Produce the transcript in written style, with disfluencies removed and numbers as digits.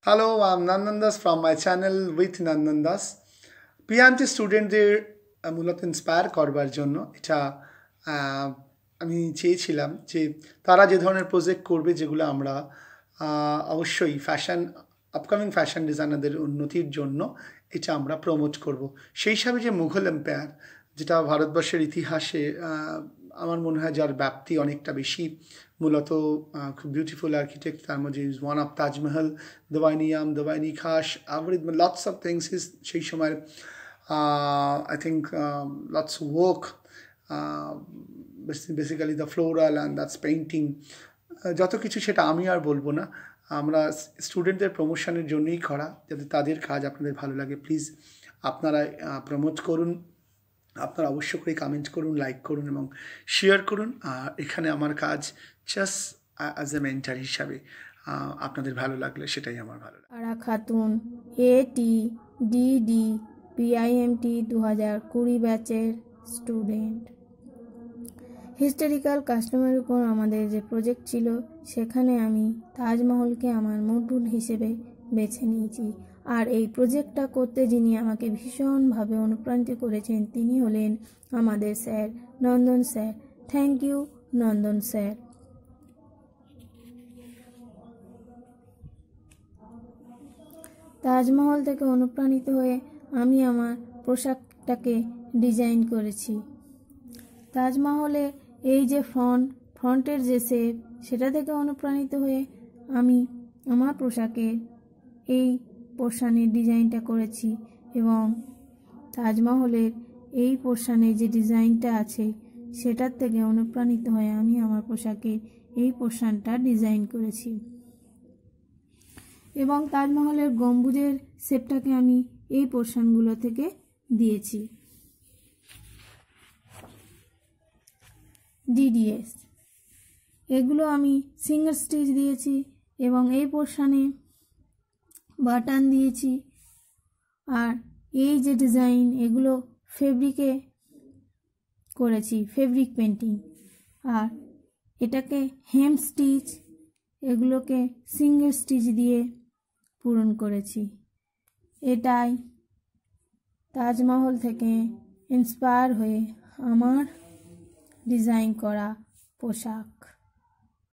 Hello, I'm Nandan Das from my channel with Nandan Das. PMT স্টুডেন্টদের মূলত inspire করবার জন্য এটা আমি চেয়েছিলাম যে তারা যে ধরনের প্রজেক্ট করবে যেগুলো আমরা অবশ্যই আপকামিং ফ্যাশন ডিজাইনারদের উন্নতির জন্য এটা আমরা প্রমোট করব। সেই হিসাবে যে মুঘল এম্পায়ার, যেটা ভারতবর্ষের ইতিহাসে আমার মনে হয় যার ব্যাপ্তি অনেকটা বেশি, মূলত খুব বিউটিফুল আর্কিটেক্ট, তার মধ্যে ইজ ওয়ান অফ তাজমহল, দোবাইনি খাস, লটস অফ থিংস ইজ সেই সময়ের I think lots of work, basically the floral and that's painting, যত কিছু সেটা আমি আর বলবো না। আমরা স্টুডেন্টদের প্রমোশনের জন্যই করা, যাতে তাদের কাজ আপনাদের ভালো লাগে। প্লিজ আপনারা প্রমোট করুন, আপনারা অবশ্য করে কমেন্ট করুন, লাইক করুন এবং শেয়ার করুন। আর এখানে আমার কাজ জাস্ট অ্যাজ এ মেন্টার হিসাবে, আপনাদের ভালো লাগলে সেটাই আমার ভালো লাগে। আরা খাতুন, ATDD PIMT 2020 ব্যাচের স্টুডেন্ট। হিস্টোরিক্যাল কাস্টমারের উপর আমাদের যে প্রজেক্ট ছিল, সেখানে আমি তাজমহলকে আমার মডেল হিসেবে বেছে নিয়েছি। আর এই প্রজেক্টটা করতে যিনি আমাকে ভীষণভাবে অনুপ্রাণিত করেছেন, তিনি হলেন আমাদের sir Nandan sir. Thank you Nandan sir. Taj Mahal থেকে অনুপ্রাণিত হয়ে আমি আমার পোশাকটাকে ডিজাইন করেছি। তাজমহলের এই যে ফ্রন্টের যে শেপ, সেটা থেকে অনুপ্রাণিত হয়ে আমি আমার পোশাকের এই পোর্শানের ডিজাইনটা করেছি এবং তাজমহলের এই পোর্শানে যে ডিজাইনটা আছে সেটার থেকে অনুপ্রাণিত হয়ে আমি আমার পোশাকের এই পোর্শানটা ডিজাইন করেছি এবং তাজমহলের গম্বুজের শেপটাকে আমি এই পোর্শনগুলো থেকে দিয়েছি। DDS এগুলো আমি সিঙ্গেল স্টিচ দিয়েছি এবং এই পোর্শনে বাটন দিয়েছি। আর এই যে ডিজাইন, এগুলো ফেব্রিকে করেছি, ফেব্রিক পেন্টিং। আর এটাকে হেম স্টিচ, এগুলোকে সিঙ্গেল স্টিচ দিয়ে পূরণ করেছি। এটাই তাজমহল থেকে ইন্সপায়ার হয়ে আমার ডিজাইন করা পোশাক।